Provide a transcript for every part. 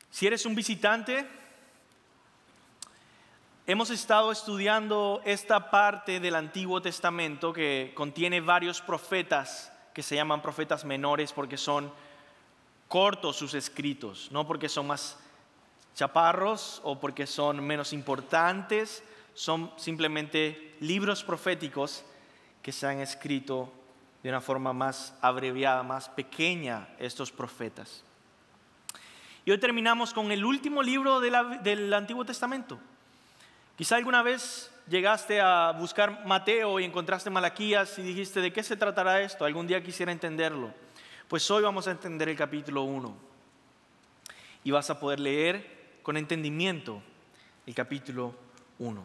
Si eres un visitante, hemos estado estudiando esta parte del Antiguo Testamento que contiene varios profetas que se llaman profetas menores porque son cortos sus escritos, no porque son más chaparros o porque son menos importantes, son simplemente libros proféticos que se han escrito de una forma más abreviada, más pequeña, estos profetas. Y hoy terminamos con el último libro del Antiguo Testamento. Quizá alguna vez llegaste a buscar Mateo y encontraste Malaquías y dijiste, ¿de qué se tratará esto? Algún día quisiera entenderlo. Pues hoy vamos a entender el capítulo 1. Y vas a poder leer con entendimiento el capítulo 1.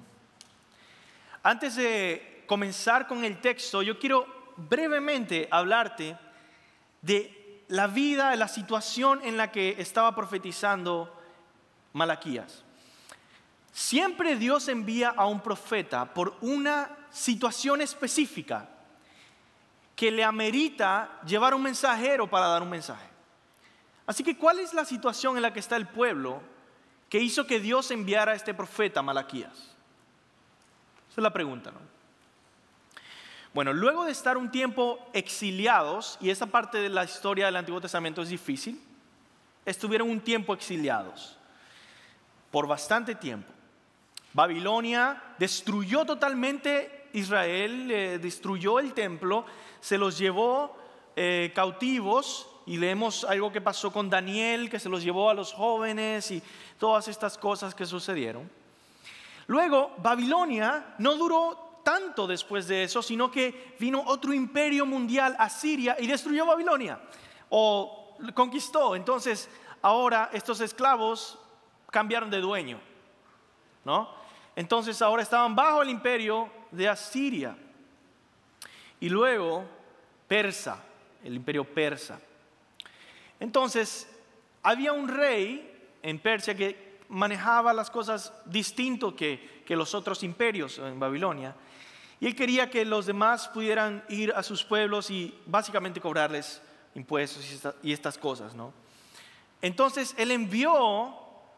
Antes de comenzar con el texto, yo quiero brevemente hablarte de la vida, la situación en la que estaba profetizando Malaquías. Siempre Dios envía a un profeta por una situación específica que le amerita llevar un mensajero para dar un mensaje. Así que, ¿cuál es la situación en la que está el pueblo que hizo que Dios enviara a este profeta Malaquías? Esa es la pregunta, ¿no? Bueno, luego de estar un tiempo exiliados, y esa parte de la historia del Antiguo Testamento es difícil, estuvieron un tiempo exiliados, por bastante tiempo. Babilonia destruyó totalmente Israel, destruyó el templo, se los llevó cautivos, y leemos algo que pasó con Daniel, que se los llevó a los jóvenes y todas estas cosas que sucedieron. Luego, Babilonia no duró tanto después de eso, sino que vino otro imperio mundial, Asiria, y destruyó Babilonia, o conquistó. Entonces, ahora estos esclavos cambiaron de dueño, ¿no? Entonces, ahora estaban bajo el imperio de Asiria. Y luego, Persa, el imperio persa. Entonces, había un rey en Persia que manejaba las cosas distinto que los otros imperios en Babilonia. Y él quería que los demás pudieran ir a sus pueblos y básicamente cobrarles impuestos y estas cosas, ¿no? Entonces él envió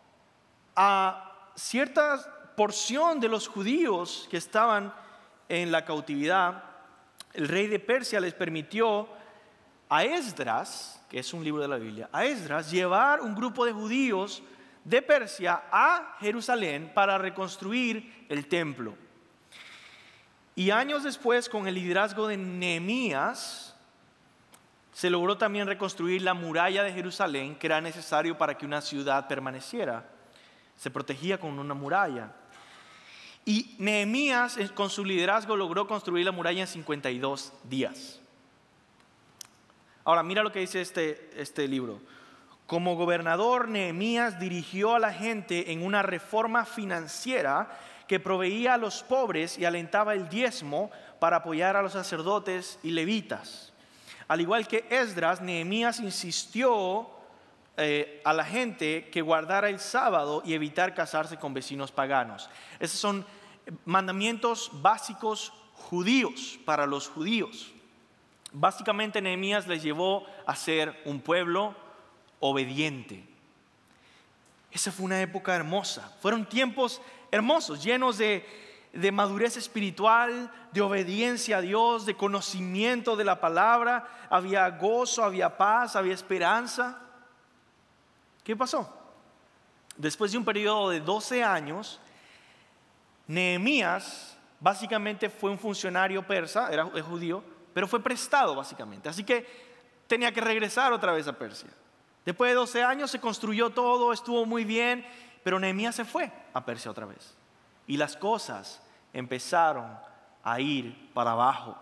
a cierta porción de los judíos que estaban en la cautividad. El rey de Persia les permitió a Esdras, que es un libro de la Biblia, a Esdras llevar un grupo de judíos de Persia a Jerusalén para reconstruir el templo. Y años después, con el liderazgo de Nehemías, se logró también reconstruir la muralla de Jerusalén, que era necesario para que una ciudad permaneciera. Se protegía con una muralla. Y Nehemías, con su liderazgo, logró construir la muralla en 52 días. Ahora, mira lo que dice este libro. Como gobernador, Nehemías dirigió a la gente en una reforma financiera que proveía a los pobres y alentaba el diezmo para apoyar a los sacerdotes y levitas. Al igual que Esdras, Nehemías insistió a la gente que guardara el sábado y evitar casarse con vecinos paganos. Esos son mandamientos básicos judíos para los judíos. Básicamente Nehemías les llevó a ser un pueblo obediente. Esa fue una época hermosa. Fueron tiempos hermosos, llenos de madurez espiritual, de obediencia a Dios, de conocimiento de la palabra. Había gozo, había paz, había esperanza. ¿Qué pasó? Después de un periodo de 12 años, Nehemías básicamente fue un funcionario persa, era judío, pero fue prestado básicamente. Así que tenía que regresar otra vez a Persia. Después de 12 años se construyó todo, estuvo muy bien, pero Nehemías se fue a Persia otra vez. Y las cosas empezaron a ir para abajo.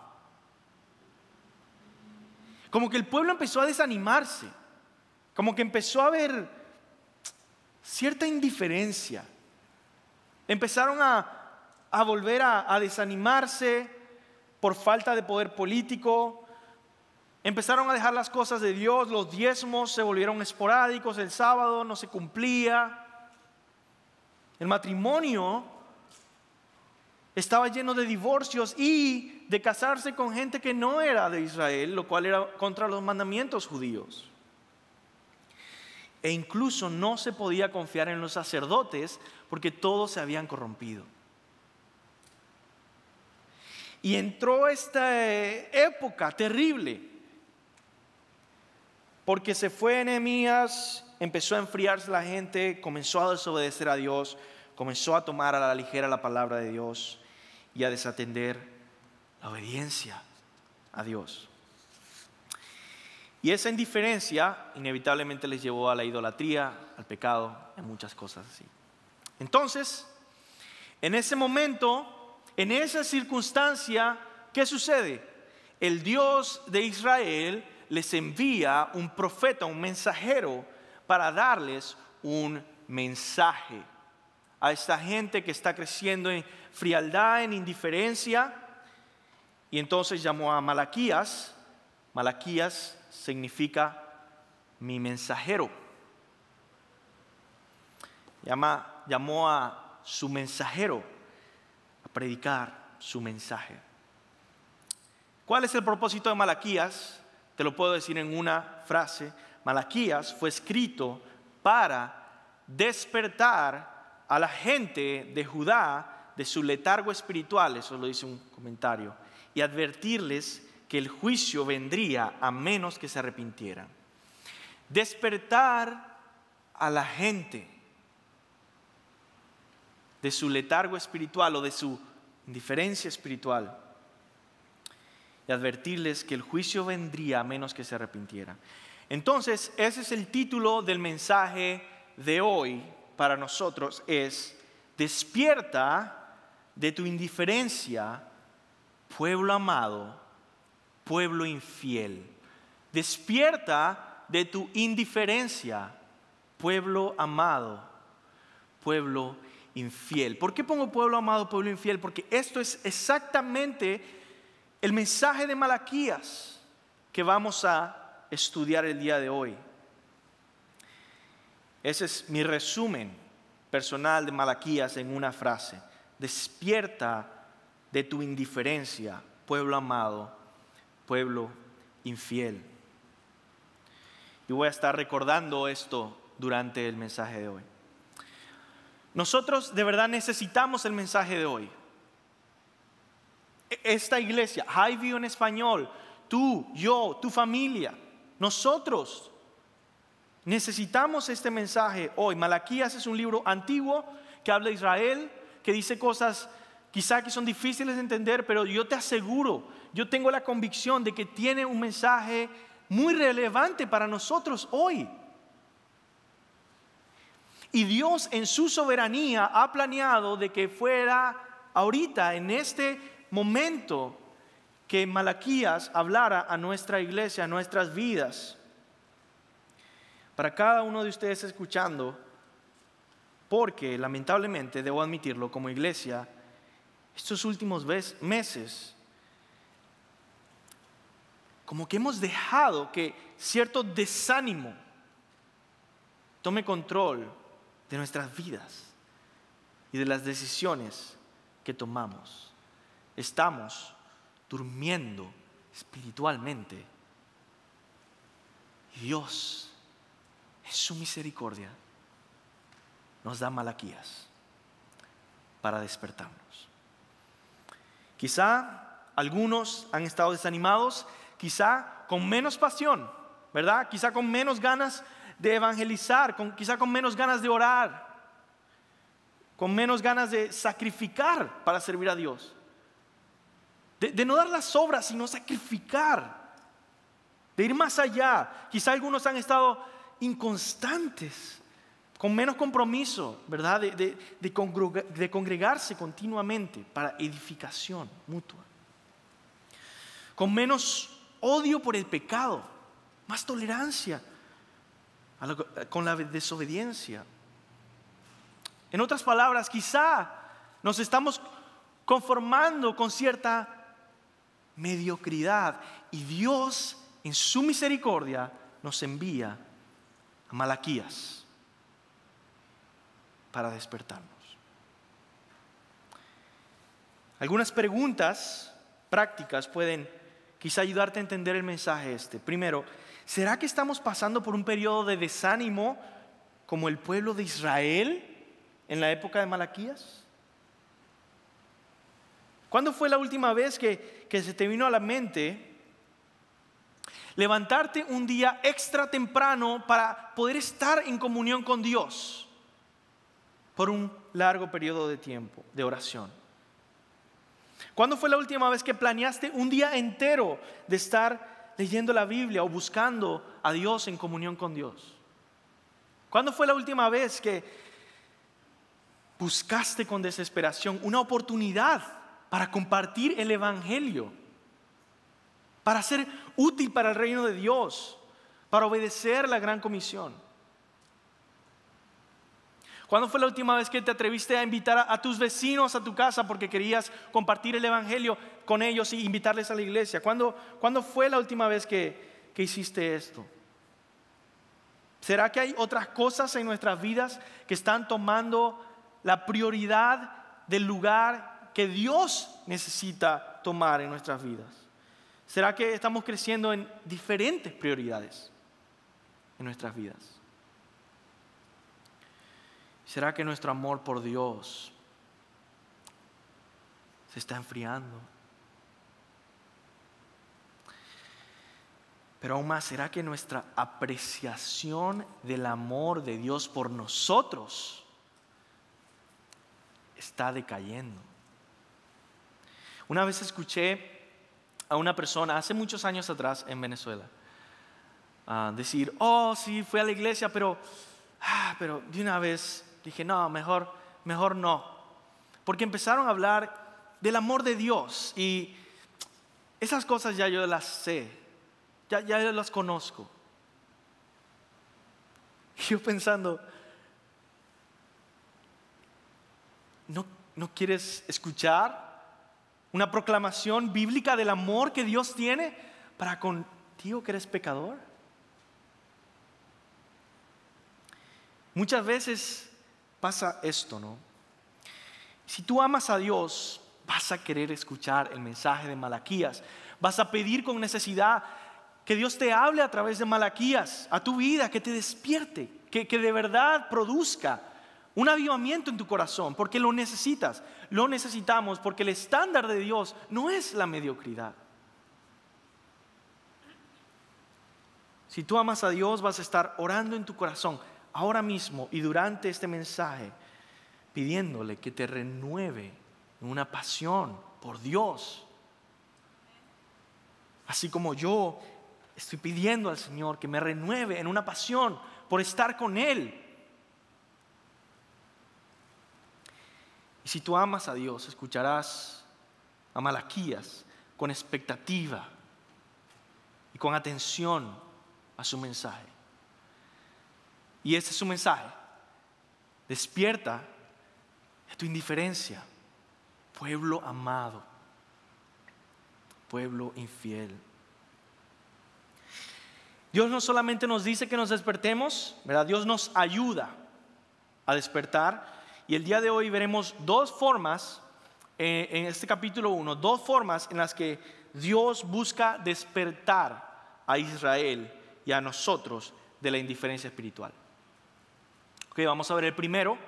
Como que el pueblo empezó a desanimarse, como que empezó a haber cierta indiferencia. Empezaron a volver a desanimarse por falta de poder político. Empezaron a dejar las cosas de Dios, los diezmos se volvieron esporádicos, el sábado no se cumplía. El matrimonio estaba lleno de divorcios y de casarse con gente que no era de Israel, lo cual era contra los mandamientos judíos. e incluso no se podía confiar en los sacerdotes porque todos se habían corrompido. Y entró esta época terrible, porque se fue Nehemías, empezó a enfriarse la gente, comenzó a desobedecer a Dios, comenzó a tomar a la ligera la palabra de Dios y a desatender la obediencia a Dios. Y esa indiferencia inevitablemente les llevó a la idolatría, al pecado, a muchas cosas así. Entonces, en ese momento, en esa circunstancia, ¿qué sucede? El Dios de Israel les envía un profeta, un mensajero, para darles un mensaje a esta gente que está creciendo en frialdad, en indiferencia. Y entonces llamó a Malaquías. Malaquías significa mi mensajero. Llamó a su mensajero a predicar su mensaje. ¿Cuál es el propósito de Malaquías? Te lo puedo decir en una frase. Malaquías fue escrito para despertar a la gente de Judá de su letargo espiritual, eso lo dice un comentario, y advertirles que el juicio vendría a menos que se arrepintieran. Despertar a la gente de su letargo espiritual o de su indiferencia espiritual y advertirles que el juicio vendría a menos que se arrepintieran. Entonces, ese es el título del mensaje de hoy para nosotros, es: despierta de tu indiferencia, pueblo amado, pueblo infiel. Despierta de tu indiferencia, pueblo amado, pueblo infiel. ¿Por qué pongo pueblo amado, pueblo infiel? Porque esto es exactamente el mensaje de Malaquías que vamos a estudiar el día de hoy. Ese es mi resumen personal de Malaquías en una frase: despierta de tu indiferencia, pueblo amado, pueblo infiel. Y voy a estar recordando esto durante el mensaje de hoy. Nosotros de verdad necesitamos el mensaje de hoy. Esta iglesia, Highview en español, tú, yo, tu familia, nosotros necesitamos este mensaje hoy. Malaquías es un libro antiguo que habla de Israel, que dice cosas quizá que son difíciles de entender, pero yo te aseguro, yo tengo la convicción de que tiene un mensaje muy relevante para nosotros hoy. Y Dios en su soberanía ha planeado de que fuera ahorita, en este momento, que Malaquías hablara a nuestra iglesia, a nuestras vidas. Para cada uno de ustedes escuchando, porque lamentablemente, debo admitirlo, como iglesia, estos últimos meses, como que hemos dejado que cierto desánimo tome control de nuestras vidas y de las decisiones que tomamos. Estamos durmiendo espiritualmente. Y Dios, en su misericordia, nos da Malaquías para despertarnos. Quizá algunos han estado desanimados, quizá con menos pasión, ¿verdad? Quizá con menos ganas de evangelizar, quizá con menos ganas de orar, con menos ganas de sacrificar para servir a Dios. De no dar las obras, sino sacrificar, de ir más allá. Quizá algunos han estado inconstantes, con menos compromiso, ¿verdad? De congregarse continuamente para edificación mutua, con menos odio por el pecado, más tolerancia con la desobediencia. En otras palabras, quizá nos estamos conformando con cierta mediocridad, y Dios en su misericordia nos envía a Malaquías para despertarnos. Algunas preguntas prácticas pueden quizá ayudarte a entender el mensaje este. Primero, ¿será que estamos pasando por un periodo de desánimo como el pueblo de Israel en la época de Malaquías? ¿Cuándo fue la última vez que se te vino a la mente levantarte un día extra temprano para poder estar en comunión con Dios por un largo periodo de tiempo de oración? ¿Cuándo fue la última vez que planeaste un día entero de estar leyendo la Biblia o buscando a Dios en comunión con Dios? ¿Cuándo fue la última vez que buscaste con desesperación una oportunidad para compartir el Evangelio, para ser útil para el reino de Dios, para obedecer la gran comisión? ¿Cuándo fue la última vez que te atreviste a invitar a tus vecinos a tu casa porque querías compartir el Evangelio con ellos y invitarles a la iglesia? ¿Cuándo fue la última vez que hiciste esto? ¿Será que hay otras cosas en nuestras vidas que están tomando la prioridad del lugar que Dios necesita tomar en nuestras vidas? ¿Será que estamos creciendo en diferentes prioridades en nuestras vidas? ¿Será que nuestro amor por Dios se está enfriando? Pero aún más, ¿será que nuestra apreciación del amor de Dios por nosotros está decayendo? Una vez escuché a una persona, hace muchos años atrás en Venezuela, decir: oh sí, fui a la iglesia, pero de una vez dije, no, mejor no. Porque empezaron a hablar del amor de Dios y esas cosas ya yo las sé, ya las conozco. Y yo pensando, ¿no quieres escuchar una proclamación bíblica del amor que Dios tiene para contigo que eres pecador? Muchas veces pasa esto, ¿no? Si tú amas a Dios, vas a querer escuchar el mensaje de Malaquías. Vas a pedir con necesidad que Dios te hable a través de Malaquías a tu vida, que te despierte, que de verdad produzca un avivamiento en tu corazón, porque lo necesitas, lo necesitamos, porque el estándar de Dios no es la mediocridad. Si tú amas a Dios, vas a estar orando en tu corazón ahora mismo y durante este mensaje, pidiéndole que te renueve en una pasión por Dios. Así como yo estoy pidiendo al Señor que me renueve en una pasión por estar con Él. Y si tú amas a Dios, escucharás a Malaquías con expectativa y con atención a su mensaje. Y ese es su mensaje: despierta de tu indiferencia, pueblo amado, pueblo infiel. Dios no solamente nos dice que nos despertemos, ¿verdad? Dios nos ayuda a despertar. Y el día de hoy veremos dos formas, en este capítulo 1, dos formas en las que Dios busca despertar a Israel y a nosotros de la indiferencia espiritual. Ok, vamos a ver el primero.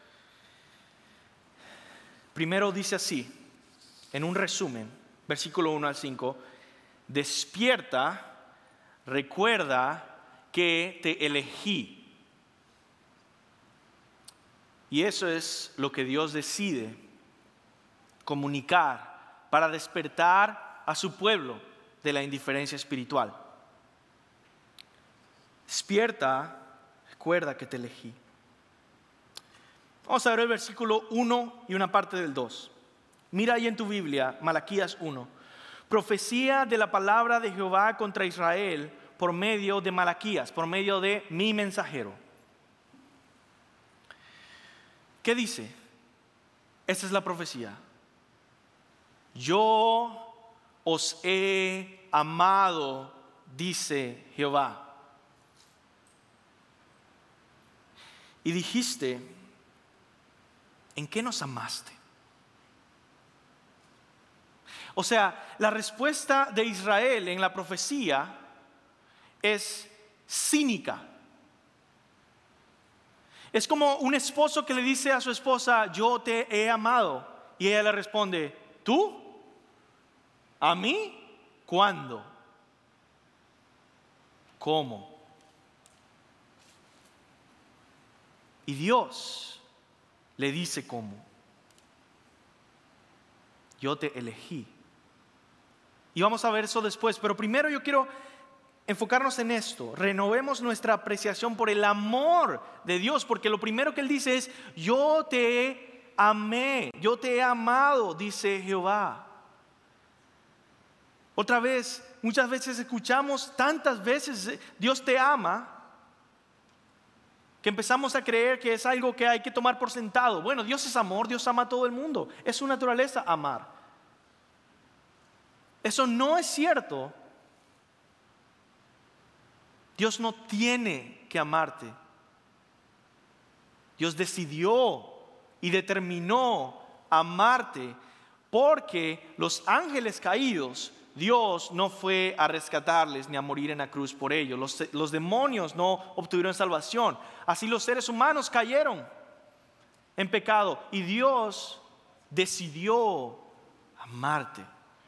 Primero dice así, en un resumen, versículo 1 al 5: despierta, recuerda que te elegí. Y eso es lo que Dios decide comunicar para despertar a su pueblo de la indiferencia espiritual. Despierta, recuerda que te elegí. Vamos a ver el versículo 1 y una parte del 2. Mira ahí en tu Biblia, Malaquías 1. Profecía de la palabra de Jehová contra Israel por medio de Malaquías, por medio de mi mensajero. ¿Qué dice? Esta es la profecía. Yo os he amado, dice Jehová. Y dijiste: ¿en qué nos amaste? O sea, la respuesta de Israel en la profecía es cínica. Es como un esposo que le dice a su esposa, yo te he amado. Y ella le responde, ¿tú? ¿A mí? ¿Cuándo? ¿Cómo? Y Dios le dice cómo. Yo te elegí. Y vamos a ver eso después, pero primero yo quiero enfocarnos en esto. Renovemos nuestra apreciación por el amor de Dios, porque lo primero que Él dice es, yo te amé, yo te he amado, dice Jehová. Otra vez, muchas veces escuchamos tantas veces, Dios te ama, que empezamos a creer que es algo que hay que tomar por sentado. Bueno, Dios es amor, Dios ama a todo el mundo, es su naturaleza amar. Eso no es cierto. Dios no tiene que amarte. Dios decidió y determinó amarte porque los ángeles caídos, Dios no fue a rescatarles ni a morir en la cruz por ellos. Los demonios no obtuvieron salvación. Así los seres humanos cayeron en pecado y Dios decidió amarte.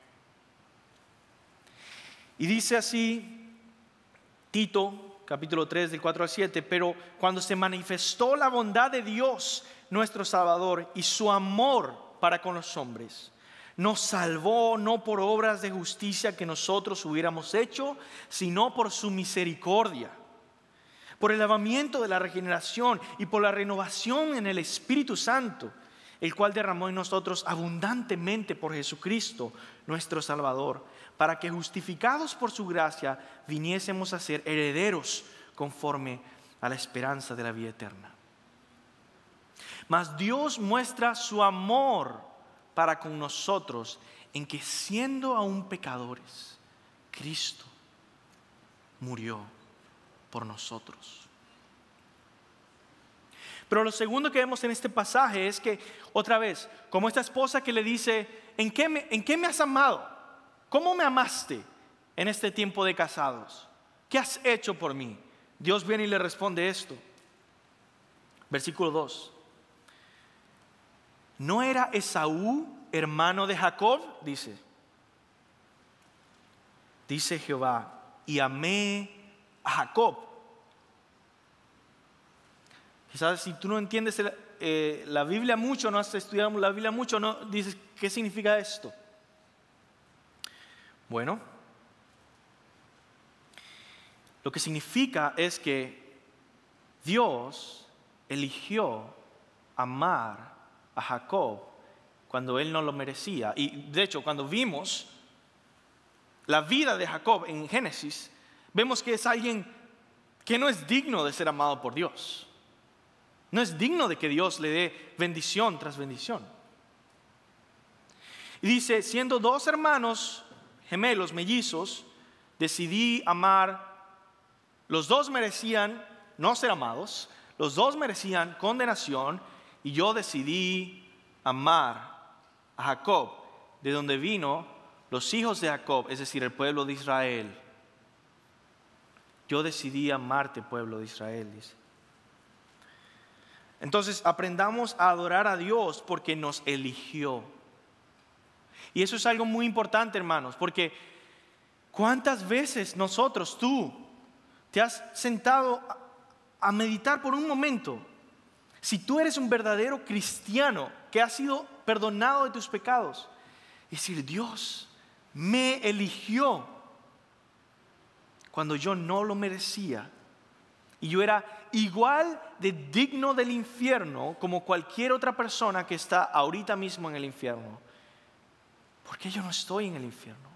Y dice así Tito, capítulo 3, del 4 al 7, pero cuando se manifestó la bondad de Dios, nuestro Salvador, y su amor para con los hombres, nos salvó no por obras de justicia que nosotros hubiéramos hecho, sino por su misericordia, por el lavamiento de la regeneración y por la renovación en el Espíritu Santo, el cual derramó en nosotros abundantemente por Jesucristo, nuestro Salvador, para que justificados por su gracia viniésemos a ser herederos conforme a la esperanza de la vida eterna. Mas Dios muestra su amor para con nosotros en que siendo aún pecadores, Cristo murió por nosotros. Pero lo segundo que vemos en este pasaje es que, otra vez, como esta esposa que le dice, ¿en qué me has amado? ¿Cómo me amaste en este tiempo de casados? ¿Qué has hecho por mí? Dios viene y le responde esto. Versículo 2. ¿No era Esaú hermano de Jacob? Dice Jehová, y amé a Jacob. Quizás si tú no entiendes la Biblia mucho, no has estudiado la Biblia mucho, no dices, ¿qué significa esto? Bueno, lo que significa es que Dios eligió amar a Jacob cuando él no lo merecía. Y de hecho, cuando vimos la vida de Jacob en Génesis, vemos que es alguien que no es digno de ser amado por Dios. No es digno de que Dios le dé bendición tras bendición. Y dice, siendo dos hermanos gemelos, mellizos, decidí amar. Los dos merecían no ser amados, los dos merecían condenación, y yo decidí amar a Jacob, de donde vino los hijos de Jacob, es decir, el pueblo de Israel. Yo decidí amarte, pueblo de Israel, dice. Entonces aprendamos a adorar a Dios porque nos eligió. Y eso es algo muy importante, hermanos, porque ¿cuántas veces nosotros, tú, te has sentado a meditar por un momento? Si tú eres un verdadero cristiano que ha sido perdonado de tus pecados, y decir, Dios me eligió cuando yo no lo merecía. Y yo era igual de digno del infierno como cualquier otra persona que está ahorita mismo en el infierno. ¿Por qué yo no estoy en el infierno?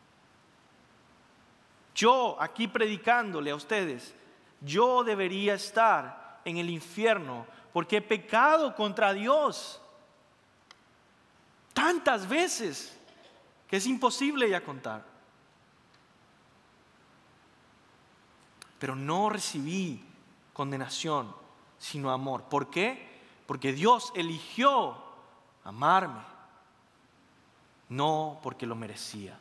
Yo aquí predicándole a ustedes, yo debería estar en el infierno porque he pecado contra Dios tantas veces que es imposible ya contar. Pero no recibí condenación, sino amor. ¿Por qué? Porque Dios eligió amarme, no porque lo merecía.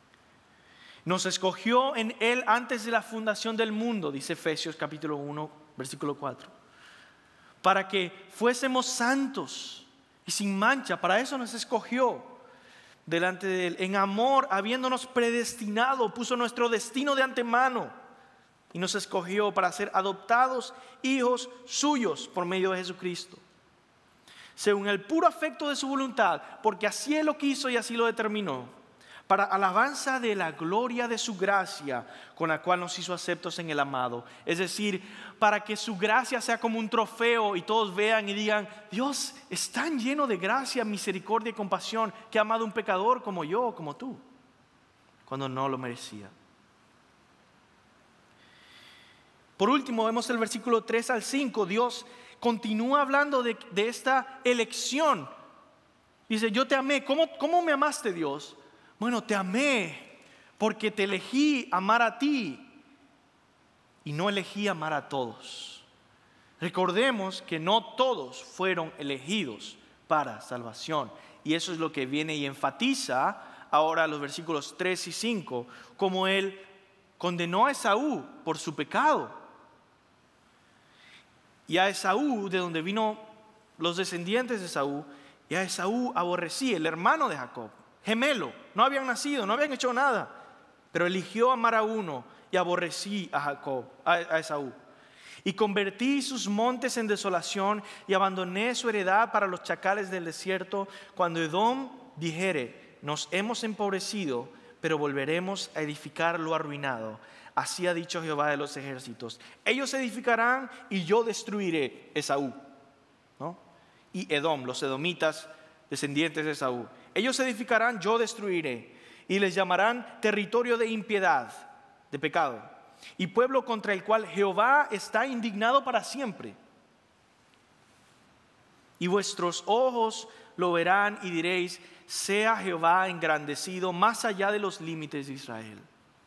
Nos escogió en Él antes de la fundación del mundo, dice Efesios capítulo 1, versículo 4. Para que fuésemos santos y sin mancha, para eso nos escogió delante de Él. En amor, habiéndonos predestinado, puso nuestro destino de antemano y nos escogió para ser adoptados hijos suyos por medio de Jesucristo, según el puro afecto de su voluntad, porque así Él lo quiso y así lo determinó, para alabanza de la gloria de su gracia, con la cual nos hizo aceptos en el amado. Es decir, para que su gracia sea como un trofeo y todos vean y digan: Dios es tan lleno de gracia, misericordia y compasión, que ha amado a un pecador como yo, como tú, cuando no lo merecía. Por último, vemos el versículo 3 al 5. Dios continúa hablando de esta elección. Dice: yo te amé. ¿Cómo me amaste, Dios? Bueno, te amé porque te elegí amar a ti y no elegí amar a todos. Recordemos que no todos fueron elegidos para salvación, y eso es lo que viene y enfatiza ahora los versículos 3 y 5, como Él condenó a Esaú por su pecado. Y a Esaú, de donde vino los descendientes de Esaú, y a Esaú aborrecí, el hermano de Jacob, gemelo, no habían nacido, no habían hecho nada, pero eligió amar a uno y aborrecí a Jacob, a Esaú. Y convertí sus montes en desolación y abandoné su heredad para los chacales del desierto. Cuando Edom dijere: nos hemos empobrecido, pero volveremos a edificar lo arruinado. Así ha dicho Jehová de los ejércitos: ellos edificarán y yo destruiré Esaú, ¿no? Y Edom, los edomitas, descendientes de Esaú. Ellos edificarán, yo destruiré, y les llamarán territorio de impiedad, de pecado, y pueblo contra el cual Jehová está indignado para siempre. Y vuestros ojos lo verán y diréis: sea Jehová engrandecido más allá de los límites de Israel.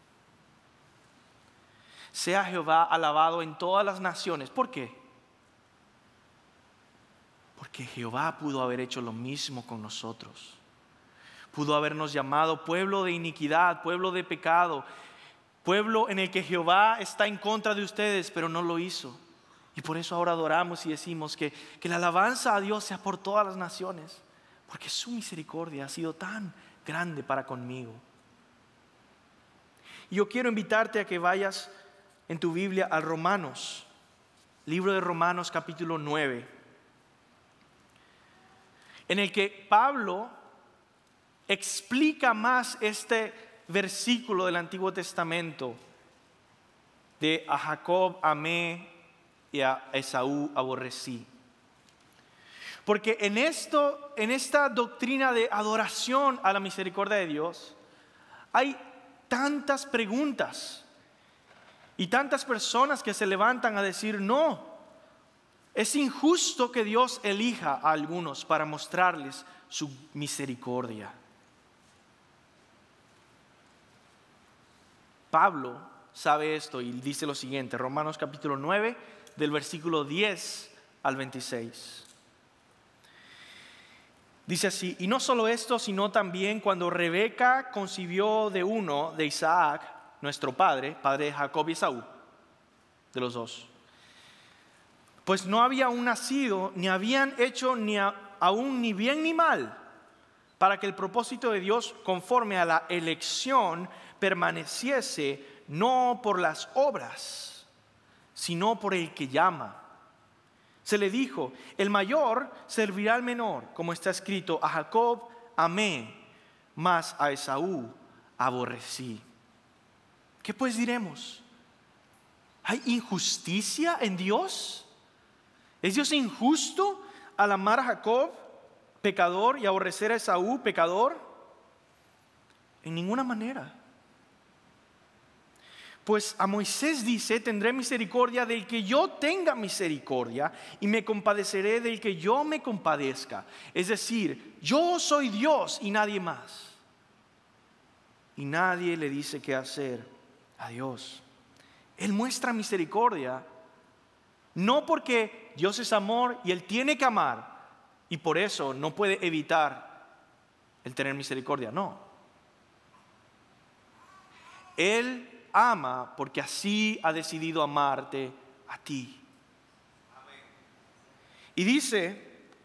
Sea Jehová alabado en todas las naciones. ¿Por qué? Porque Jehová pudo haber hecho lo mismo con nosotros. Pudo habernos llamado pueblo de iniquidad, pueblo de pecado, pueblo en el que Jehová está en contra de ustedes, pero no lo hizo. Y por eso ahora adoramos y decimos que la alabanza a Dios sea por todas las naciones, porque su misericordia ha sido tan grande para conmigo. Y yo quiero invitarte a que vayas en tu Biblia a Romanos, libro de Romanos capítulo 9, en el que Pablo explica más este versículo del Antiguo Testamento de: a Jacob amé y a Esaú aborrecí. Porque en esta doctrina de adoración a la misericordia de Dios hay tantas preguntas y tantas personas que se levantan a decir: no, es injusto que Dios elija a algunos para mostrarles su misericordia. Pablo sabe esto y dice lo siguiente: Romanos capítulo 9, del versículo 10 al 26. Dice así: y no solo esto, sino también cuando Rebeca concibió de uno, de Isaac, nuestro padre de Jacob y Esaú, de los dos, pues no había aún nacido, ni habían hecho aún ni bien ni mal, para que el propósito de Dios conforme a la elección permaneciese no por las obras, sino por el que llama. Se le dijo: el mayor servirá al menor, como está escrito: a Jacob amé, mas a Esaú aborrecí. ¿Qué pues diremos? ¿Hay injusticia en Dios? ¿Es Dios injusto al amar a Jacob, pecador, y aborrecer a Esaú, pecador? En ninguna manera. Pues a Moisés dice: tendré misericordia del que yo tenga misericordia, y me compadeceré del que yo me compadezca. Es decir, yo soy Dios y nadie más. Y nadie le dice qué hacer a Dios. Él muestra misericordia, no porque Dios es amor y Él tiene que amar, y por eso no puede evitar el tener misericordia. No. Él ama porque así ha decidido amarte a ti. Y dice,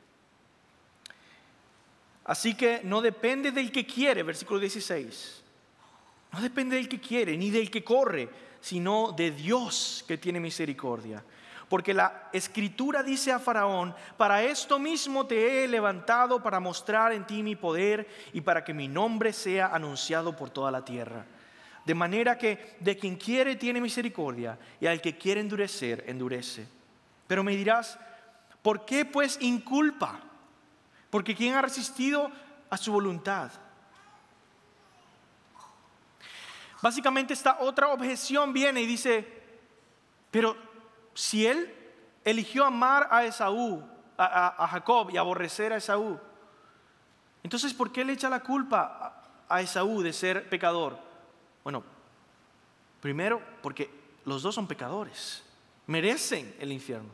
así que no depende del que quiere, versículo 16. No depende del que quiere, ni del que corre, sino de Dios que tiene misericordia. Porque la Escritura dice a Faraón: para esto mismo te he levantado, para mostrar en ti mi poder y para que mi nombre sea anunciado por toda la tierra. De manera que de quien quiere tiene misericordia, y al que quiere endurecer, endurece. Pero me dirás, ¿por qué pues inculpa? Porque ¿quién ha resistido a su voluntad? Básicamente esta otra objeción viene y dice, pero si él eligió amar a Esaú, a Jacob, y aborrecer a Esaú, entonces ¿por qué le echa la culpa a Esaú de ser pecador? Bueno, primero porque los dos son pecadores, merecen el infierno.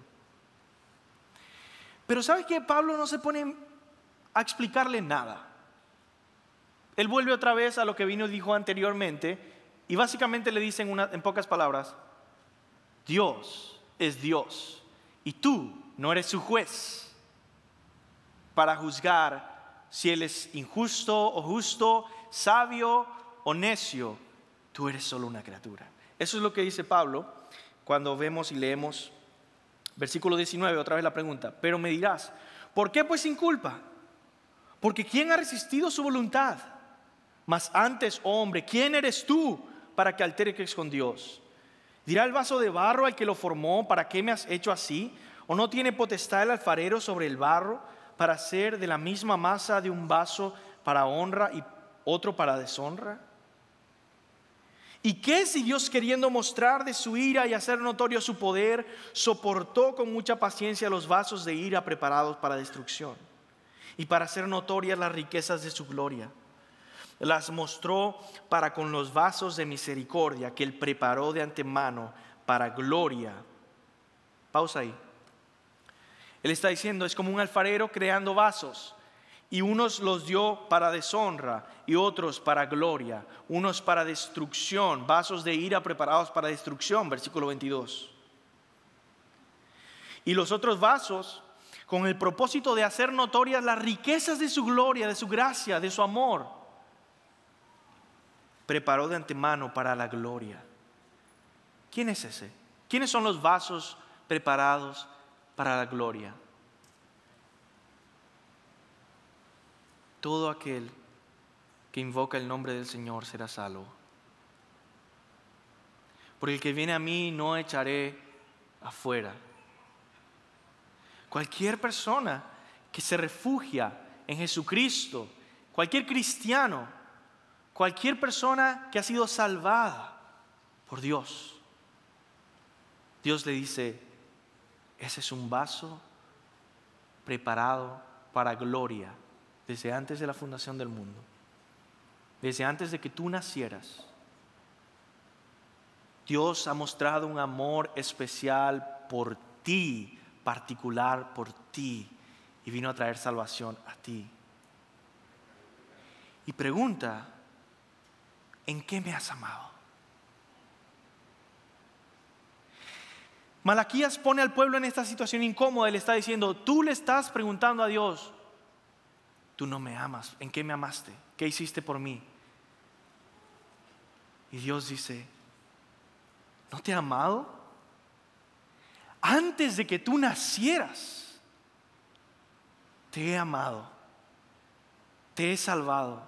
Pero ¿sabes qué? Pablo no se pone a explicarle nada. Él vuelve otra vez a lo que vino y dijo anteriormente, y básicamente le dice en pocas palabras: Dios es Dios y tú no eres su juez para juzgar si él es injusto o justo, sabio o necio. Tú eres solo una criatura. Eso es lo que dice Pablo cuando vemos y leemos versículo 19, otra vez la pregunta. Pero me dirás, ¿por qué pues inculpa? Porque ¿quién ha resistido su voluntad? Mas antes, oh hombre, ¿quién eres tú para que alterques con Dios? ¿Dirá el vaso de barro al que lo formó: ¿para qué me has hecho así? ¿O no tiene potestad el alfarero sobre el barro para hacer de la misma masa de un vaso para honra y otro para deshonra? ¿Y qué si Dios, queriendo mostrar de su ira y hacer notorio su poder, soportó con mucha paciencia los vasos de ira preparados para destrucción, y para hacer notorias las riquezas de su gloria, las mostró para con los vasos de misericordia que él preparó de antemano para gloria? Pausa ahí. Él está diciendo, es como un alfarero creando vasos, y unos los dio para deshonra y otros para gloria, unos para destrucción, vasos de ira preparados para destrucción, versículo 22. Y los otros vasos con el propósito de hacer notorias las riquezas de su gloria, de su gracia, de su amor, preparó de antemano para la gloria. ¿Quién es ese? ¿Quiénes son los vasos preparados para la gloria? Todo aquel que invoca el nombre del Señor será salvo. Por el que viene a mí no echaré afuera. Cualquier persona que se refugia en Jesucristo, cualquier cristiano, cualquier persona que ha sido salvada por Dios, Dios le dice, ese es un vaso preparado para gloria desde antes de la fundación del mundo, desde antes de que tú nacieras. Dios ha mostrado un amor especial por ti, particular por ti, y vino a traer salvación a ti. Y pregunta, ¿en qué me has amado? Malaquías pone al pueblo en esta situación incómoda y le está diciendo, tú le estás preguntando a Dios, tú no me amas, ¿en qué me amaste? ¿Qué hiciste por mí? Y Dios dice, ¿no te he amado? Antes de que tú nacieras, te he amado, te he salvado.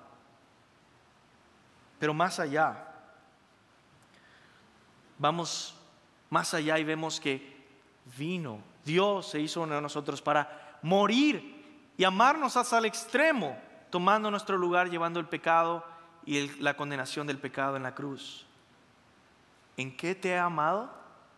Pero más allá, vamos más allá y vemos que Dios se hizo uno de nosotros para morir y amarnos hasta el extremo, tomando nuestro lugar, llevando el pecado y la condenación del pecado en la cruz. ¿En qué te he amado?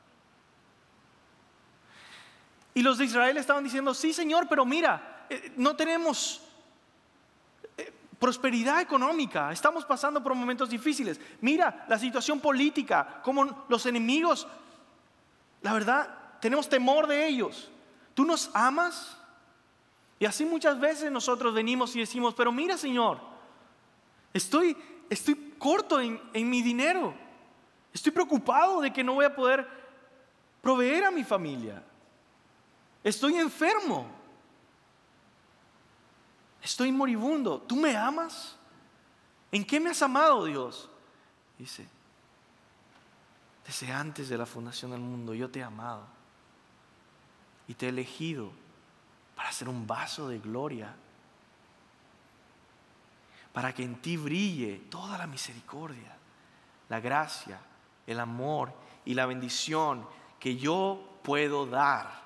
Y los de Israel estaban diciendo, sí Señor, pero mira, no tenemos prosperidad económica, estamos pasando por momentos difíciles. Mira la situación política, como los enemigos, la verdad, tenemos temor de ellos. ¿Tú nos amas? Y así muchas veces nosotros venimos y decimos, pero mira Señor, estoy corto en mi dinero. Estoy preocupado de que no voy a poder proveer a mi familia. Estoy enfermo. Estoy moribundo. ¿Tú me amas? ¿En qué me has amado, Dios? Dice, desde antes de la fundación del mundo yo te he amado y te he elegido para ser un vaso de gloria, para que en ti brille toda la misericordia, la gracia, el amor y la bendición que yo puedo dar.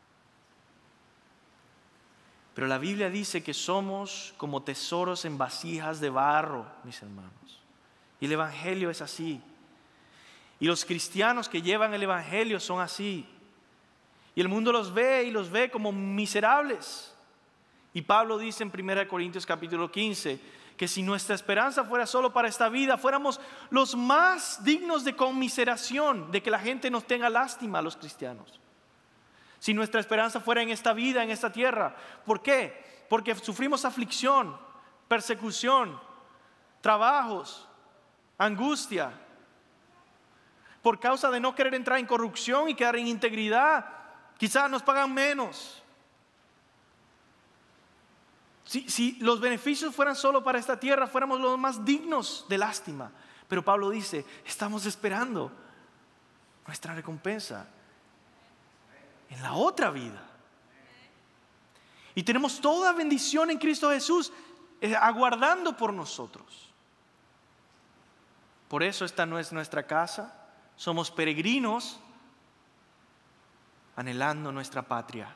Pero la Biblia dice que somos como tesoros en vasijas de barro, mis hermanos. Y el Evangelio es así. Y los cristianos que llevan el Evangelio son así. Y el mundo los ve como miserables. Y Pablo dice en 1 Corintios capítulo 15 que si nuestra esperanza fuera solo para esta vida, fuéramos los más dignos de conmiseración, de que la gente nos tenga lástima a los cristianos. Si nuestra esperanza fuera en esta vida, en esta tierra. ¿Por qué? Porque sufrimos aflicción, persecución, trabajos, angustia. Por causa de no querer entrar en corrupción y quedar en integridad, quizás nos pagan menos. Si los beneficios fueran solo para esta tierra, fuéramos los más dignos de lástima. Pero Pablo dice, estamos esperando nuestra recompensa en la otra vida. Y tenemos toda bendición en Cristo Jesús aguardando por nosotros. Por eso esta no es nuestra casa. Somos peregrinos anhelando nuestra patria.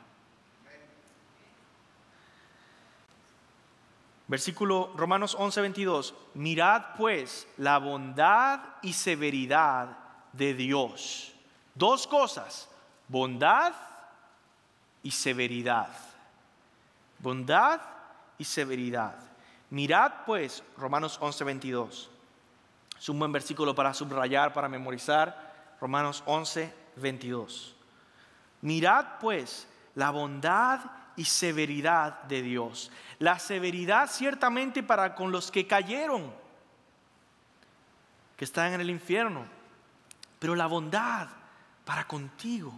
Versículo Romanos 11:22. Mirad pues la bondad y severidad de Dios. Dos cosas: bondad y severidad. Bondad y severidad. Mirad pues, Romanos 11:22. Es un buen versículo para subrayar, para memorizar. Romanos 11:22. Mirad pues la bondad y severidad de Dios. La severidad ciertamente para con los que cayeron, que están en el infierno, pero la bondad para contigo,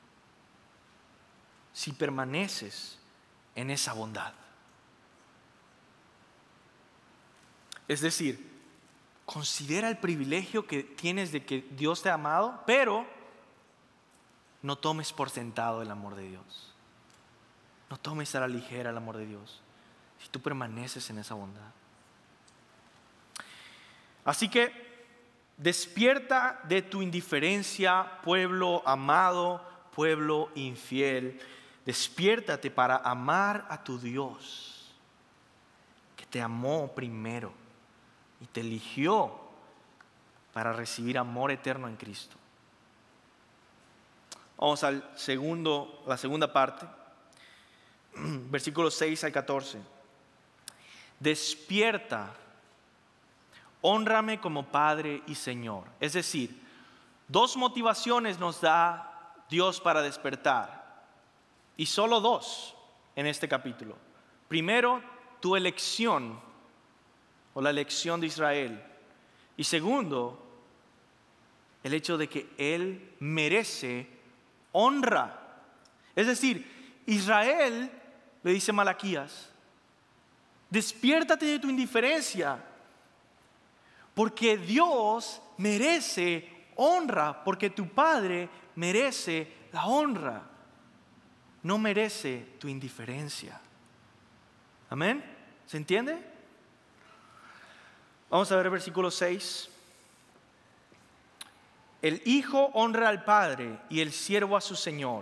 si permaneces en esa bondad. Es decir, considera el privilegio que tienes de que Dios te ha amado, pero no tomes por sentado el amor de Dios. No tomes a la ligera el amor de Dios, si tú permaneces en esa bondad. Así que despierta de tu indiferencia, pueblo amado, pueblo infiel. Despiértate para amar a tu Dios, que te amó primero y te eligió para recibir amor eterno en Cristo. Vamos a la segunda parte, versículos 6 al 14. Despierta, hónrame como Padre y Señor. Es decir, dos motivaciones nos da Dios para despertar. Y solo dos en este capítulo. Primero, tu elección o la elección de Israel. Y segundo, el hecho de que Él merece honra. Es decir, Israel, le dice Malaquías, despiértate de tu indiferencia, porque Dios merece honra, porque tu Padre merece la honra. No merece tu indiferencia. ¿Amén? ¿Se entiende? Vamos a ver el versículo 6. El hijo honra al padre y el siervo a su señor.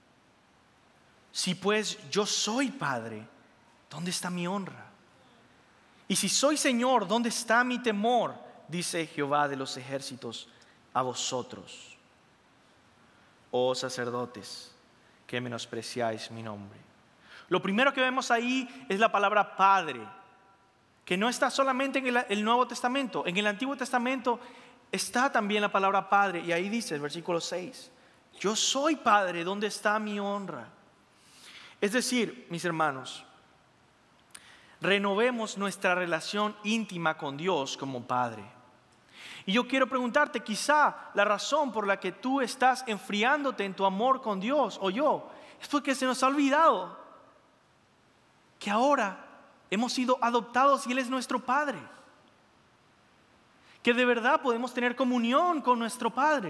Si pues yo soy padre, ¿dónde está mi honra? Y si soy señor, ¿dónde está mi temor? Dice Jehová de los ejércitos a vosotros, oh sacerdotes, que menospreciáis mi nombre. Lo primero que vemos ahí es la palabra Padre, que no está solamente en el Nuevo Testamento. En el Antiguo Testamento está también la palabra Padre, y ahí dice el versículo 6, yo soy Padre, ¿dónde está mi honra? Es decir, mis hermanos, renovemos nuestra relación íntima con Dios como Padre. Y yo quiero preguntarte, quizá la razón por la que tú estás enfriándote en tu amor con Dios, o yo, es porque se nos ha olvidado que ahora hemos sido adoptados y Él es nuestro Padre. Que de verdad podemos tener comunión con nuestro Padre.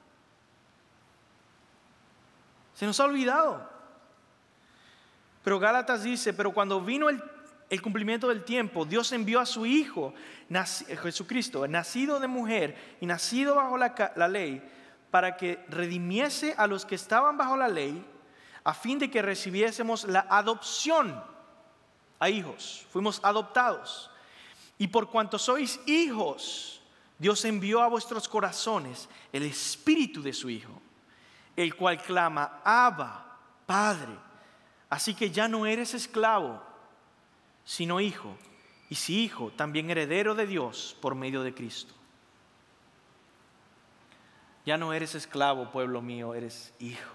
Se nos ha olvidado. Pero Gálatas dice, pero cuando vino el cumplimiento del tiempo, Dios envió a su Hijo, Jesucristo, nacido de mujer y nacido bajo la ley, para que redimiese a los que estaban bajo la ley, a fin de que recibiésemos la adopción a hijos. Fuimos adoptados. Y por cuanto sois hijos, Dios envió a vuestros corazones el Espíritu de su Hijo, el cual clama, Abba, Padre. Así que ya no eres esclavo, sino hijo. Y si hijo, también heredero de Dios por medio de Cristo. Ya no eres esclavo, pueblo mío, eres hijo.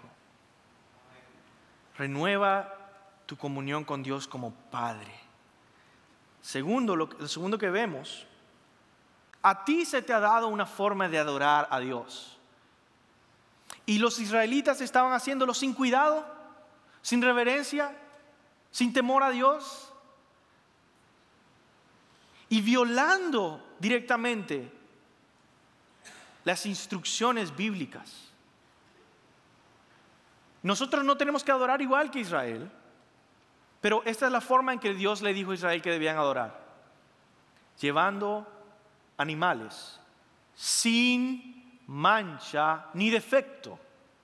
Renueva tu comunión con Dios como Padre. Segundo, lo segundo que vemos, a ti se te ha dado una forma de adorar a Dios. Y los israelitas estaban haciéndolo sin cuidado, sin reverencia, sin temor a Dios y violando directamente las instrucciones bíblicas. Nosotros no tenemos que adorar igual que Israel, pero esta es la forma en que Dios le dijo a Israel que debían adorar: llevando animales sin mancha ni defecto.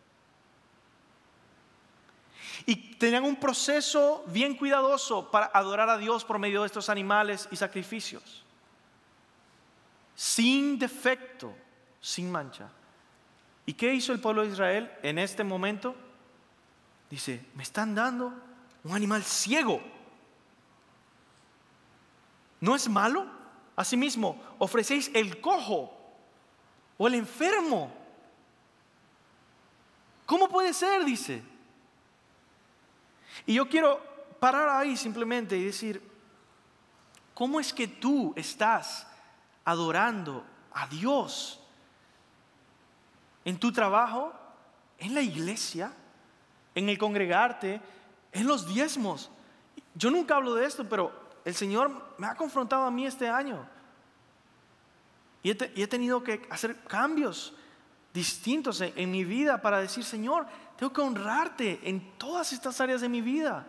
Y tenían un proceso bien cuidadoso para adorar a Dios por medio de estos animales y sacrificios. Sin defecto, sin mancha. ¿Y qué hizo el pueblo de Israel en este momento? Dice, me están dando un animal ciego. ¿No es malo? Asimismo, ofrecéis el cojo o el enfermo. ¿Cómo puede ser? Dice. Y yo quiero parar ahí simplemente y decir, ¿cómo es que tú estás adorando a Dios en tu trabajo, en la iglesia, en el congregarte, en los diezmos? Yo nunca hablo de esto, pero el Señor me ha confrontado a mí este año y he tenido que hacer cambios distintos en mi vida para decir, Señor, tengo que honrarte en todas estas áreas de mi vida.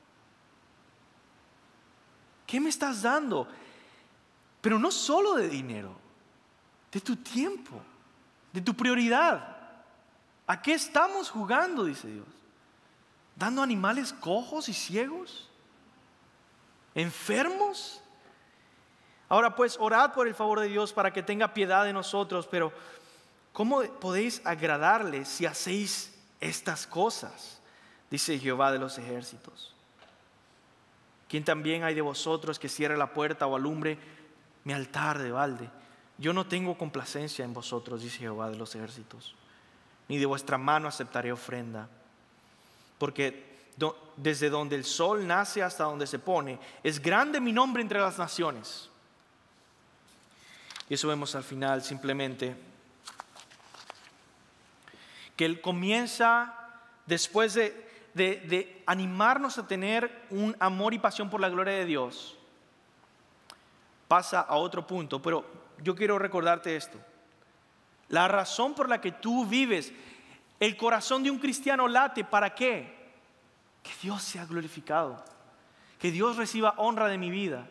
¿Qué me estás dando? Pero no solo de dinero, de tu tiempo, de tu prioridad. ¿A qué estamos jugando? Dice Dios. ¿Dando animales cojos y ciegos? ¿Enfermos? Ahora pues, orad por el favor de Dios para que tenga piedad de nosotros, pero ¿cómo podéis agradarle si hacéis estas cosas? Dice Jehová de los ejércitos. ¿Quién también hay de vosotros que cierre la puerta o alumbre mi altar de balde? Yo no tengo complacencia en vosotros, dice Jehová de los ejércitos, ni de vuestra mano aceptaré ofrenda. Porque desde donde el sol nace hasta donde se pone, es grande mi nombre entre las naciones. Y eso vemos al final simplemente, que Él comienza después de animarnos a tener un amor y pasión por la gloria de Dios, pasa a otro punto, pero yo quiero recordarte esto. La razón por la que tú vives, el corazón de un cristiano late, ¿para qué? Que Dios sea glorificado, que Dios reciba honra de mi vida.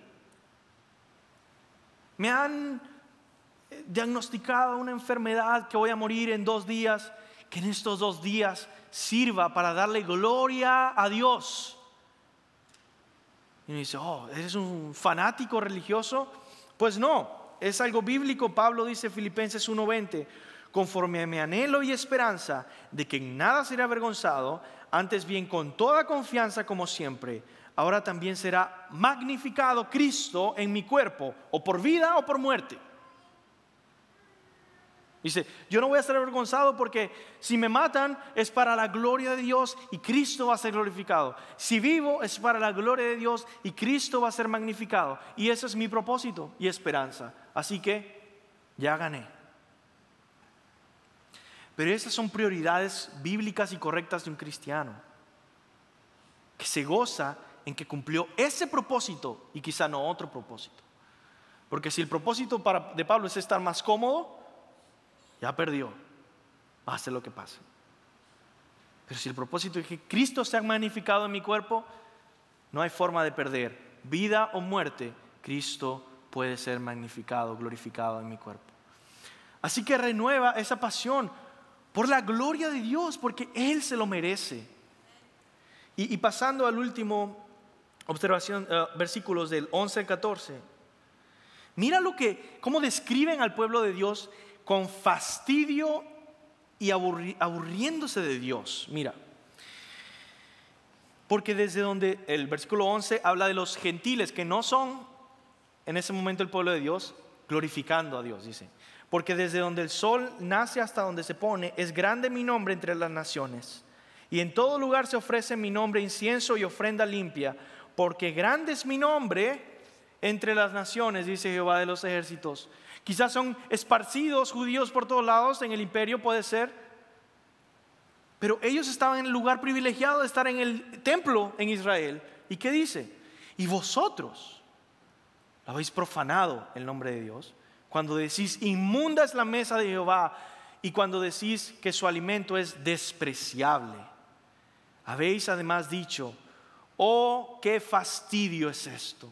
Me han diagnosticado una enfermedad que voy a morir en 2 días, que en estos 2 días sirva para darle gloria a Dios. Y me dice, ¿eres un fanático religioso? Pues no, es algo bíblico. Pablo dice en Filipenses 1:20, conforme a mi anhelo y esperanza de que en nada seré avergonzado, antes bien con toda confianza como siempre, ahora también será magnificado Cristo en mi cuerpo, o por vida o por muerte. Dice, yo no voy a ser avergonzado porque si me matan es para la gloria de Dios y Cristo va a ser glorificado. Si vivo es para la gloria de Dios y Cristo va a ser magnificado. Y ese es mi propósito y esperanza. Así que ya gané. Pero esas son prioridades bíblicas y correctas de un cristiano. que se goza en que cumplió ese propósito y quizá no otro propósito. Porque si el propósito de Pablo es estar más cómodo, ya perdió, pase lo que pase. Pero si el propósito es que Cristo sea magnificado en mi cuerpo, no hay forma de perder. Vida o muerte, Cristo puede ser magnificado, glorificado en mi cuerpo. Así que renueva esa pasión por la gloria de Dios, porque Él se lo merece. Y pasando al último observación, versículos del 11 al 14. Mira cómo describen al pueblo de Dios con fastidio y aburriéndose de Dios. Mira, porque desde donde el versículo 11 habla de los gentiles que no son en ese momento el pueblo de Dios, glorificando a Dios, dice. Porque desde donde el sol nace hasta donde se pone, es grande mi nombre entre las naciones. Y en todo lugar se ofrece mi nombre incienso y ofrenda limpia, porque grande es mi nombre entre las naciones, dice Jehová de los ejércitos. Quizás son esparcidos judíos por todos lados en el imperio, puede ser. Pero ellos estaban en el lugar privilegiado de estar en el templo en Israel. ¿Y qué dice? Y vosotros habéis profanado el nombre de Dios cuando decís inmunda es la mesa de Jehová y cuando decís que su alimento es despreciable. Habéis además dicho, oh, qué fastidio es esto.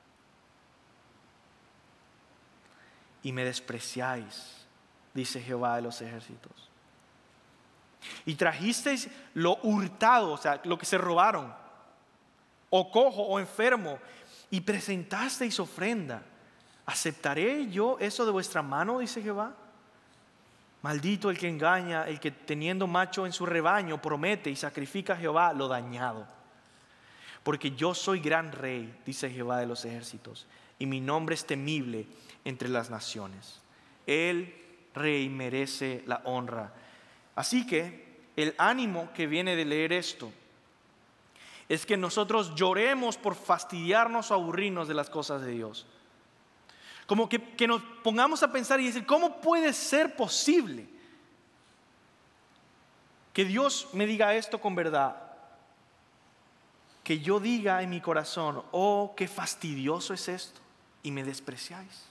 Y me despreciáis, dice Jehová de los ejércitos. Y trajisteis lo hurtado, o sea, lo que se robaron, o cojo o enfermo, y presentasteis ofrenda. ¿Aceptaré yo eso de vuestra mano? Dice Jehová. Maldito el que engaña, el que teniendo macho en su rebaño promete y sacrifica a Jehová lo dañado. Porque yo soy gran rey, dice Jehová de los ejércitos, y mi nombre es temible entre las naciones. El rey merece la honra. Así que el ánimo que viene de leer esto es que nosotros lloremos por fastidiarnos o aburrirnos de las cosas de Dios. Como que nos pongamos a pensar y decir, ¿cómo puede ser posible que Dios me diga esto con verdad? Que yo diga en mi corazón, oh, qué fastidioso es esto, y me despreciáis.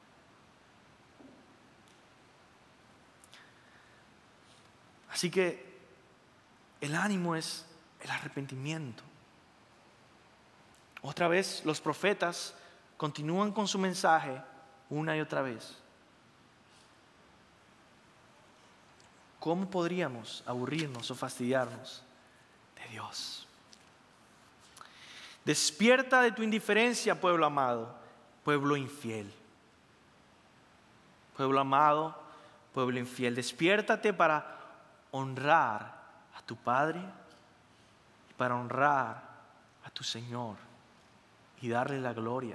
Así que el ánimo es el arrepentimiento. Otra vez los profetas continúan con su mensaje una y otra vez. ¿Cómo podríamos aburrirnos o fastidiarnos de Dios? Despierta de tu indiferencia, pueblo amado, pueblo infiel. Pueblo amado, pueblo infiel, despiértate para honrar a tu Padre y para honrar a tu Señor y darle la gloria.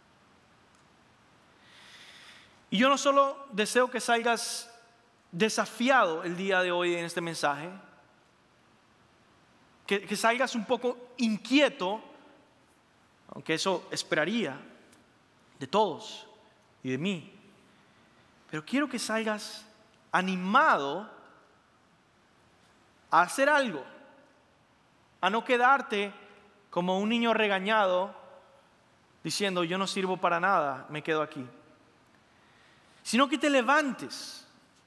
Y yo no solo deseo que salgas desafiado el día de hoy en este mensaje, que salgas un poco inquieto, aunque eso esperaría de todos y de mí, pero quiero que salgas animado a hacer algo, a no quedarte como un niño regañado diciendo yo no sirvo para nada, me quedo aquí, sino que te levantes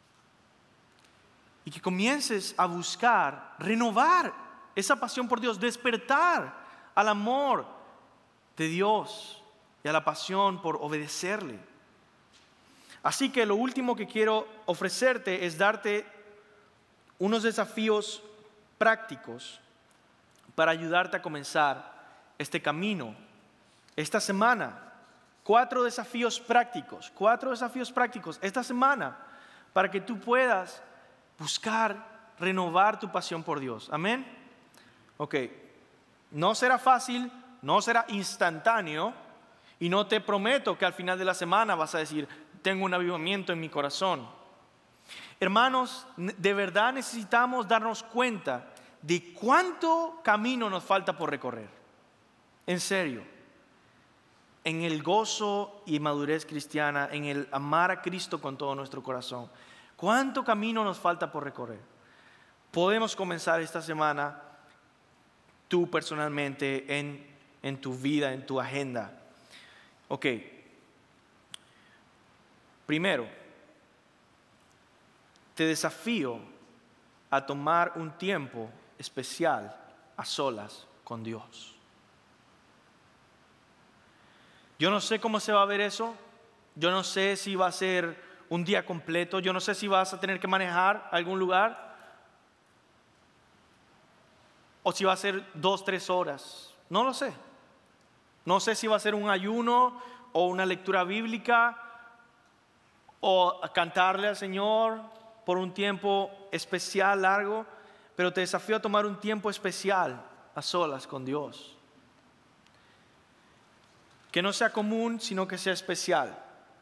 y que comiences a buscar, renovar esa pasión por Dios, despertar al amor de Dios y a la pasión por obedecerle. Así que lo último que quiero ofrecerte es darte unos desafíos prácticos para ayudarte a comenzar este camino. Esta semana, 4 desafíos prácticos esta semana para que tú puedas buscar renovar tu pasión por Dios. Amén. Ok, no será fácil, no será instantáneo y no te prometo que al final de la semana vas a decir tengo un avivamiento en mi corazón. Hermanos, de verdad necesitamos darnos cuenta de cuánto camino nos falta por recorrer. En serio. En el gozo y madurez cristiana, en el amar a Cristo con todo nuestro corazón. ¿Cuánto camino nos falta por recorrer? Podemos comenzar esta semana tú personalmente en tu vida, en tu agenda. Ok. Primero, te desafío a tomar un tiempo especial a solas con Dios. Yo no sé cómo se va a ver eso. Yo no sé si va a ser un día completo. Yo no sé si vas a tener que manejar a algún lugar. O si va a ser 2, 3 horas. No lo sé. No sé si va a ser un ayuno o una lectura bíblica o cantarle al Señor por un tiempo especial, largo. Pero te desafío a tomar un tiempo especial a solas con Dios. Que no sea común, sino que sea especial.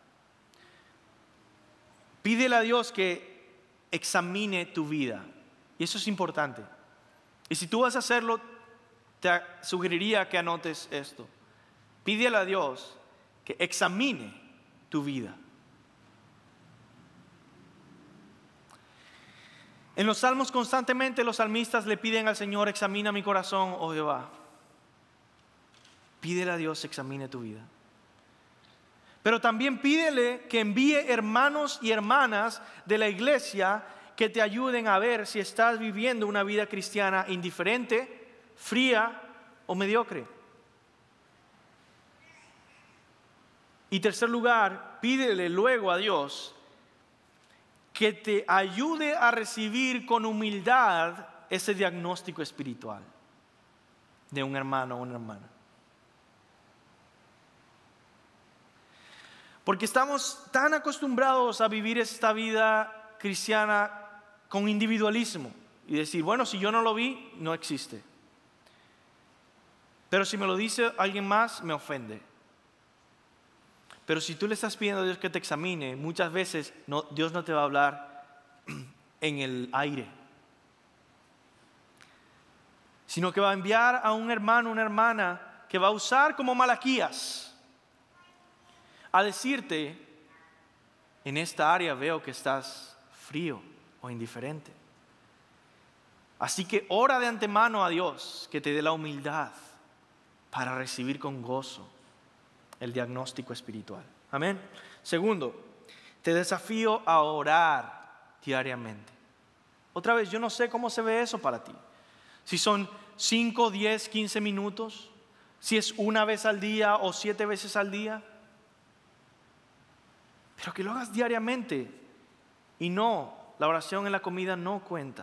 Pídele a Dios que examine tu vida. Y eso es importante. Y si tú vas a hacerlo, te sugeriría que anotes esto. Pídele a Dios que examine tu vida. En los salmos constantemente los salmistas le piden al Señor: examina mi corazón, oh Jehová. Pídele a Dios examine tu vida. Pero también pídele que envíe hermanos y hermanas de la iglesia que te ayuden a ver si estás viviendo una vida cristiana indiferente, fría o mediocre. Y tercer lugar, pídele luego a Dios que te ayude a recibir con humildad ese diagnóstico espiritual de un hermano o una hermana. Porque estamos tan acostumbrados a vivir esta vida cristiana con individualismo y decir: bueno, si yo no lo vi, no existe. Pero si me lo dice alguien más, me ofende. Pero si tú le estás pidiendo a Dios que te examine, muchas veces Dios no te va a hablar en el aire, sino que va a enviar a un hermano, una hermana que va a usar como Malaquías a decirte: en esta área veo que estás frío o indiferente. Así que ora de antemano a Dios que te dé la humildad para recibir con gozo el diagnóstico espiritual. Amén. Segundo, te desafío a orar diariamente. Otra vez, yo no sé cómo se ve eso para ti. Si son 5, 10, 15 minutos, si es una vez al día o 7 veces al día. Pero que lo hagas diariamente. Y no, la oración en la comida no cuenta.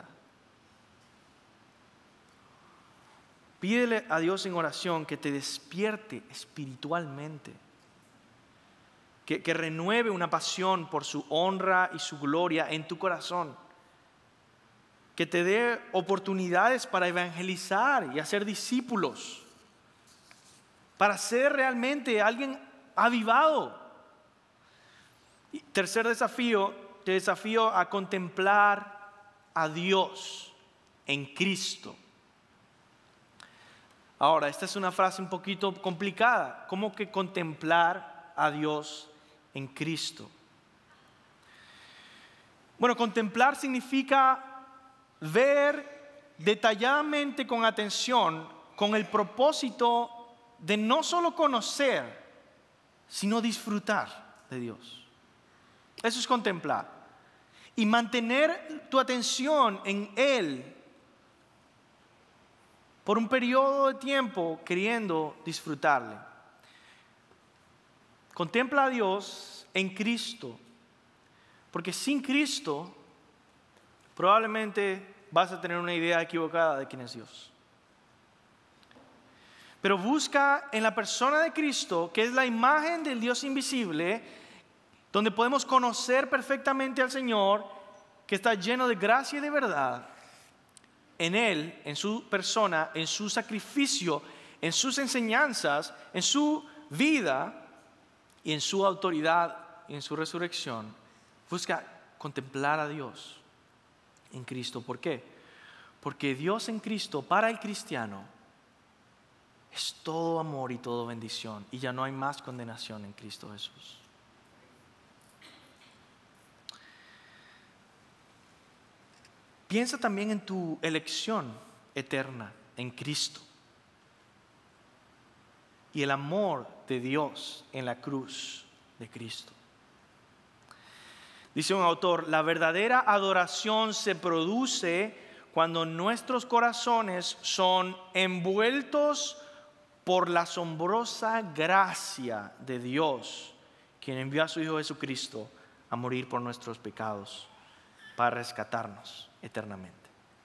Pídele a Dios en oración que te despierte espiritualmente. Que renueve una pasión por su honra y su gloria en tu corazón. Que te dé oportunidades para evangelizar y hacer discípulos. Para ser realmente alguien avivado. Y tercer desafío, te desafío a contemplar a Dios en Cristo. Ahora, esta es una frase un poquito complicada. ¿Cómo que contemplar a Dios en Cristo? Bueno, contemplar significa ver detalladamente con atención, con el propósito de no solo conocer, sino disfrutar de Dios. Eso es contemplar. Y mantener tu atención en Él por un periodo de tiempo queriendo disfrutarle. Contempla a Dios en Cristo, porque sin Cristo probablemente vas a tener una idea equivocada de quién es Dios. Pero busca en la persona de Cristo, que es la imagen del Dios invisible, donde podemos conocer perfectamente al Señor, que está lleno de gracia y de verdad. En Él, en su persona, en su sacrificio, en sus enseñanzas, en su vida y en su autoridad y en su resurrección. Busca contemplar a Dios en Cristo. ¿Por qué? Porque Dios en Cristo, para el cristiano, es todo amor y todo bendición. Y ya no hay más condenación en Cristo Jesús. Piensa también en tu elección eterna en Cristo. y el amor de Dios en la cruz de Cristo. Dice un autor, la verdadera adoración se produce cuando nuestros corazones son envueltos por la asombrosa gracia de Dios, quien envió a su Hijo Jesucristo a morir por nuestros pecados para rescatarnos eternamente.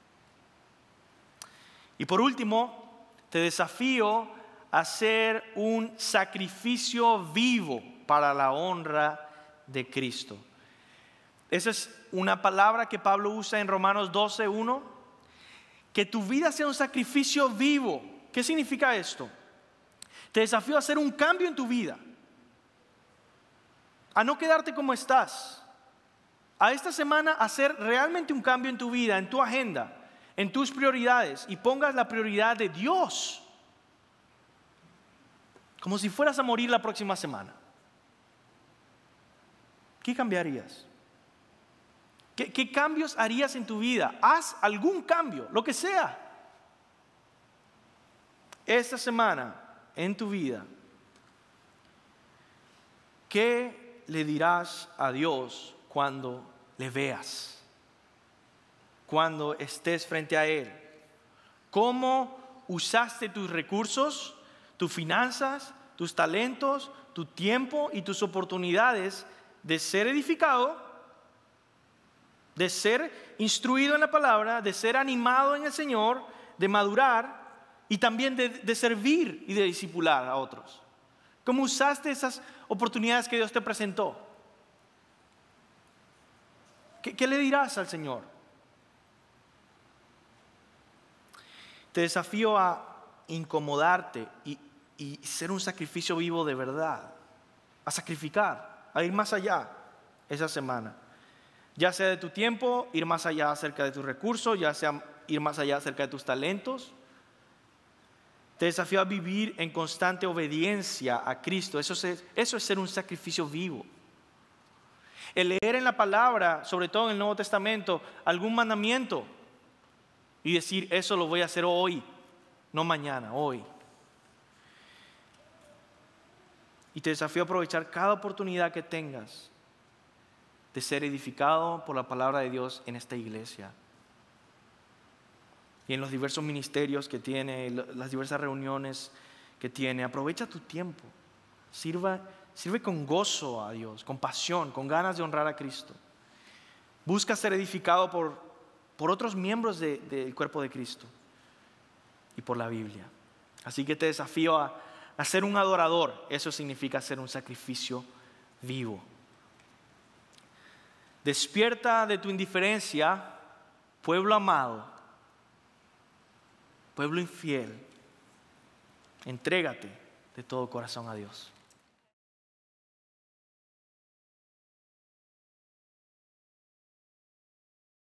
Y por último, te desafío a hacer un sacrificio vivo para la honra de Cristo. Esa es una palabra que Pablo usa en Romanos 12:1. Que tu vida sea un sacrificio vivo. ¿Qué significa esto? Te desafío a hacer un cambio en tu vida. A no quedarte como estás. A esta semana hacer realmente un cambio en tu vida, en tu agenda, en tus prioridades. Y pongas la prioridad de Dios. Como si fueras a morir la próxima semana. ¿Qué cambiarías? ¿Qué cambios harías en tu vida? Haz algún cambio, lo que sea. Esta semana en tu vida, ¿qué le dirás a Dios cuando le veas? Cuando estés frente a Él. ¿Cómo usaste tus recursos, tus finanzas, tus talentos, tu tiempo y tus oportunidades de ser edificado? De ser instruido en la palabra, de ser animado en el Señor, de madurar y también de servir y de discipular a otros. ¿Cómo usaste esas oportunidades que Dios te presentó? ¿Qué le dirás al Señor? Te desafío a incomodarte y ser un sacrificio vivo de verdad. A sacrificar, a ir más allá esa semana. Ya sea de tu tiempo, ir más allá acerca de tus recursos, ya sea ir más allá acerca de tus talentos. Te desafío a vivir en constante obediencia a Cristo. Eso es ser un sacrificio vivo. El leer en la palabra, sobre todo en el Nuevo Testamento, algún mandamiento y decir, eso lo voy a hacer hoy, no mañana, hoy. Y te desafío a aprovechar cada oportunidad que tengas de ser edificado por la palabra de Dios en esta iglesia. Y en los diversos ministerios que tiene, las diversas reuniones que tiene. Aprovecha tu tiempo. Sirve con gozo a Dios, con pasión, con ganas de honrar a Cristo. Busca ser edificado por otros miembros del cuerpo de Cristo y por la Biblia. Así que te desafío a ser un adorador. Eso significa ser un sacrificio vivo. Despierta de tu indiferencia, pueblo amado, pueblo infiel. Entrégate de todo corazón a Dios.